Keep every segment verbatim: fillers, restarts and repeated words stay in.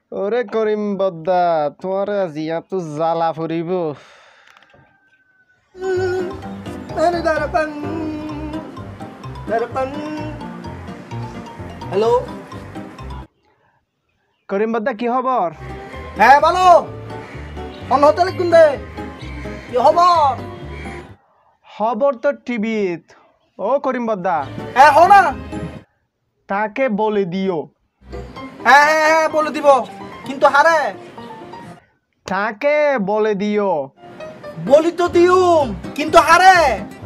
ওরে করিম বদ্দা, তোমার আজি এত জ্বালা ফুরিব। হ্যালো করিম বদ্দা, কি খবর? হ্যাঁ বলো, অন হোটেলে কোনদে কি খবর? খবর তো টিভিত। ও করিম বদ্দা, হ্যাঁ হো না, তাকে বলে দিও। হ্যাঁ হ্যাঁ হ্যাঁ বলে দিব, কিন্তু হারে তাকে বলে দিও। বলি তো দিউম, কিন্তু হারে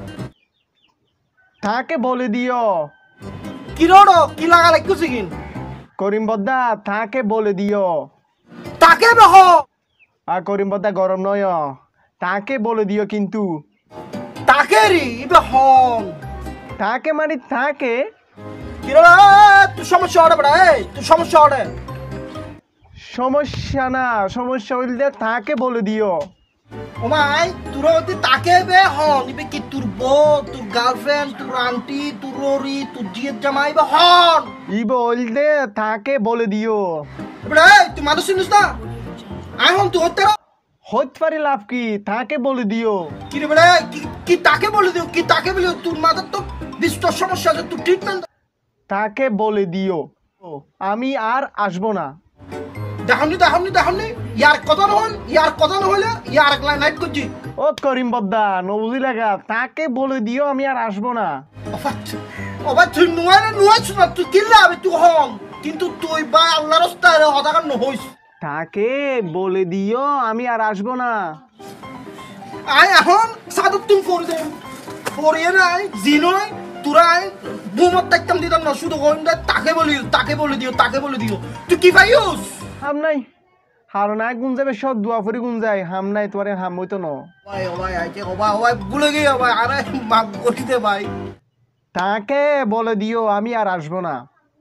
তাকে বলে দিও। কি রোড কি লাগা লাগছে কিন করিম বদ্দা, তাকে বলে দিও। তাকে বহ আর করিম বদ্দা গরম নয়, তাকে বলে দিও কিন্তু। তাকে রি ইবে হন তাকে মানে তাকে। কি রে তুই সমস্যা হড়ে বড়া, এই তুই সমস্যা হড়ে। সমস্যা না, সমস্যা হইলে তাকে বলে দিও। ও মাই তোর অতি তাকে বে হন ইবে কি তোর বউ, তোর গার্লফ্রেন্ড, তোর আন্টি, তোর ররি, তোর জিয়ের জামাই বে হন ই বলতে তাকে বলে দিও। বড়া তুই মানুষ শুনিস না, আই হন তুই হতে হতে পারে লাভ কি, তাকে বলে দিও। কি রে বড়া, কি কি তাকে বলে দিও, কি তাকে বলে তোর মাথার তো বিস্তর সমস্যা আছে, তুই ট্রিটমেন্ট তাকে বলে দিও আমি আর আসবো না। দেখামনি দেখামনি দেখামনি ইয়ার কথা নহল, ইয়ার কথা নহলে ইয়ার একলা নাইট করছি। ও করিম বদ্দা, নবুঝি লাগা, তাকে বলে দিও আমি আর আসবো না। ওবা তুই নুয়াই না নুয়াইছ না, তুই কিল্লা হবে তুই হম, কিন্তু তুই বা আল্লাহর রাস্তায় হতাকার নহইস। তাকে বলে দিও আমি আর আসবো না। আই এখন সাদত তুমি ফোর দে ফোরিয়ে নাই জিনই তুরাই বুমত তাইতাম দিতাম না, শুধু কইন দে তাকে বলি তাকে বলে দিও তাকে বলে দিও। তুই কি পাইউস হাম নাই, হারো নাই গুন যাবে, সব দোয়া ফরি গুন যায়। হাম নাই তোমার হাম হইতো ন। ভাই ও ভাই আইছে ও ভাই ও ভাই ভুলে গিয়ে ভাই, আরে মাফ করে দে ভাই। তাকে বলে দিও আমি আর আসবো না।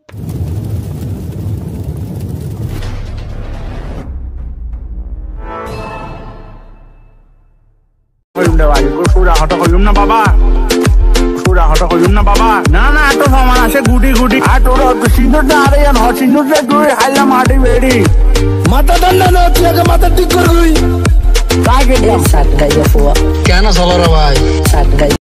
না বাবা, না বাবা, না না এত সমান আছে গুটি গুটি আর তোর সিন্দুরটা আরে জান সিন্দুরটা তুই হাইলা মাটি বেড়ি মাথা দন্ড নতুন মাথা ঠিক করবি তাকে Sat gaya fuwa. কেন চলো রে ভাই? Sat gaya.